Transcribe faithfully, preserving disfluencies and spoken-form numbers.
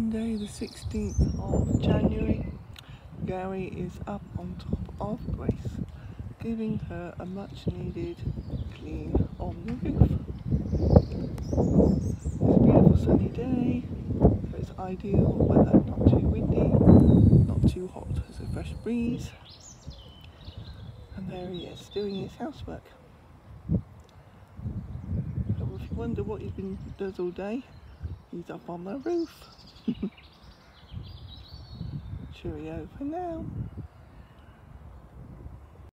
Monday the sixteenth of January. Gary is up on top of Grace, giving her a much needed clean on the roof. It's a beautiful sunny day, so it's ideal weather, not too windy, not too hot, there's a fresh breeze. And there he is, doing his housework. So if you wonder what he been, does all day, he's up on the roof. Cheerio for now.